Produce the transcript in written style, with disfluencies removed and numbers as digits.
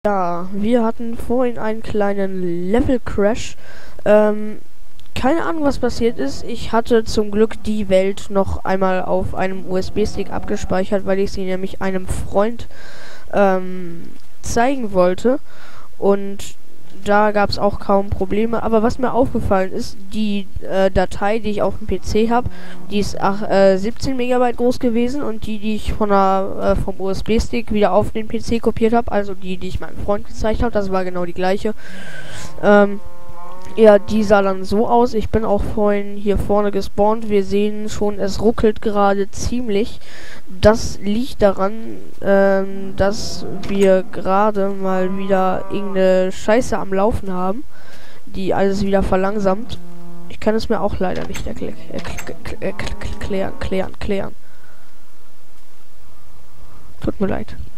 Ja, wir hatten vorhin einen kleinen Level-Crash. Keine Ahnung, was passiert ist. Ich hatte zum Glück die Welt noch einmal auf einem USB-Stick abgespeichert, weil ich sie nämlich einem Freund zeigen wollte. Und da gab es auch kaum Probleme. Aber was mir aufgefallen ist, die Datei, die ich auf dem PC habe, die ist 17 Megabyte groß gewesen, und die ich vom USB-Stick wieder auf den PC kopiert habe, also die ich meinem Freund gezeigt habe, das war genau die gleiche. Ja, die sah dann so aus. Ich bin auch vorhin hier vorne gespawnt. Wir sehen schon, es ruckelt gerade ziemlich. Das liegt daran, dass wir gerade mal wieder irgendeine Scheiße am Laufen haben, die alles wieder verlangsamt. Ich kann es mir auch leider nicht erklären. Tut mir leid.